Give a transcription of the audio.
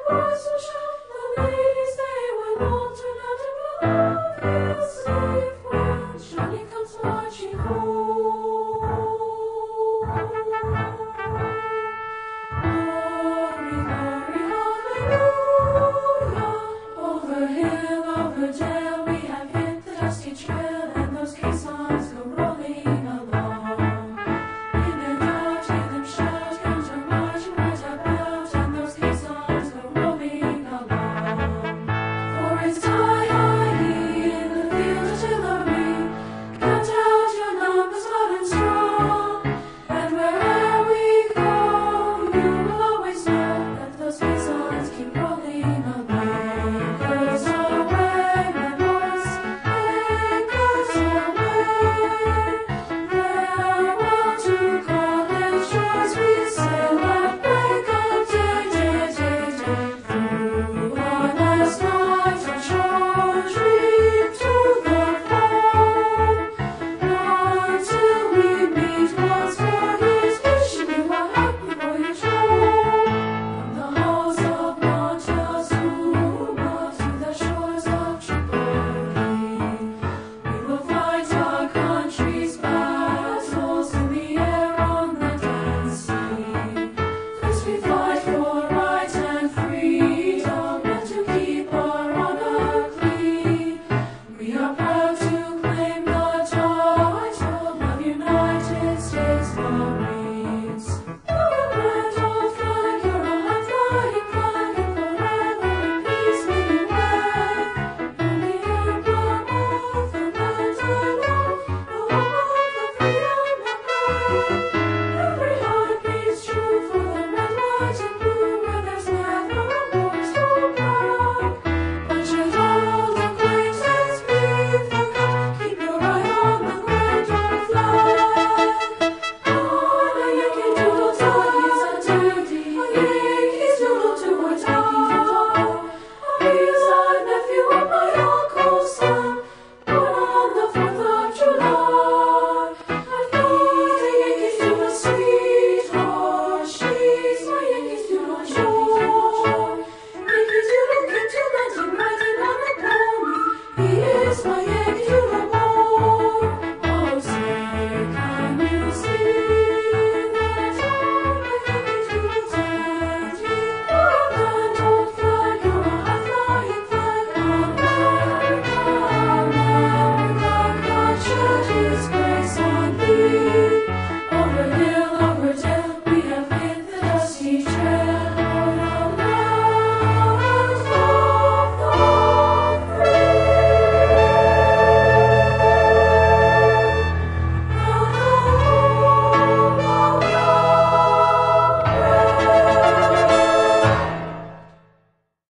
boys will shout, the ladies they will all turn out above. Feel safe when Johnny comes marching home. Glory, glory, hallelujah. Over hill, over dale, we have hit the dusty trail, and those caissons go rolling along. In the dark, hear them shout, counter marching right about, and those caissons go rolling along. For it's tie-high in the field artillery, count out your numbers loud and strong, and wherever we go, you will always know that those caissons keep rolling along.